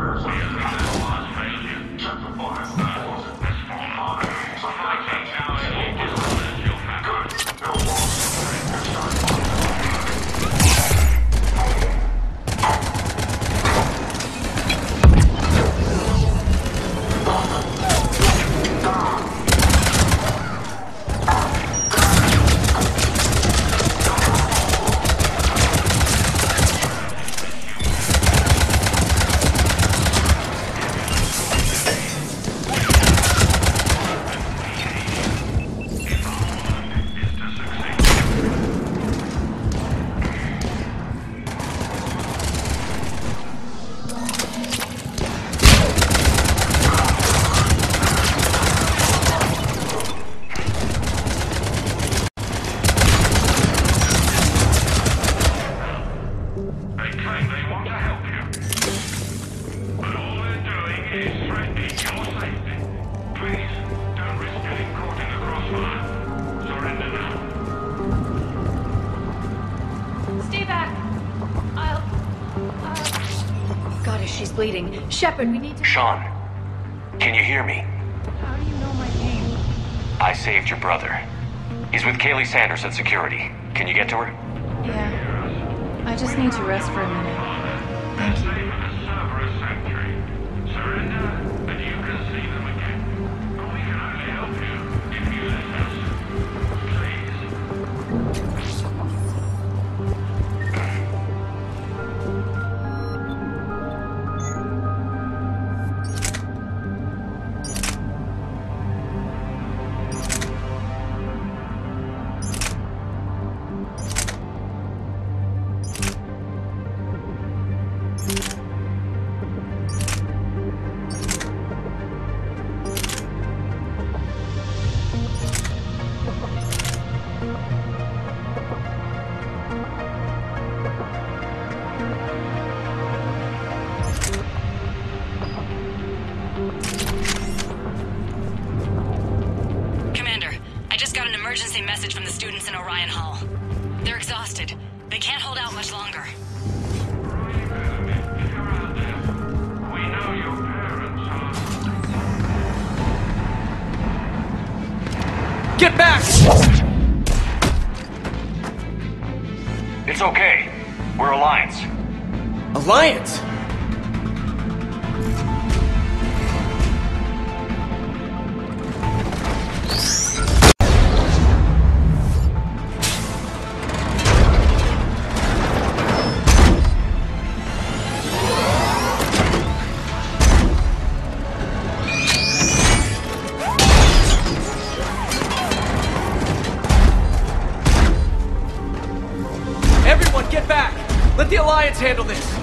Bleeding. Shepard, we need to... Sean, can you hear me? How do you know my name? I saved your brother. He's with Kaylee Sanders at security. Can you get to her? Yeah. I just need to rest for a minute. Thank you. Emergency message from the students in Orion Hall. They're exhausted. They can't hold out much longer. We know your parents are... Get back! It's okay. We're Alliance. Alliance? Get back! Let the Alliance handle this!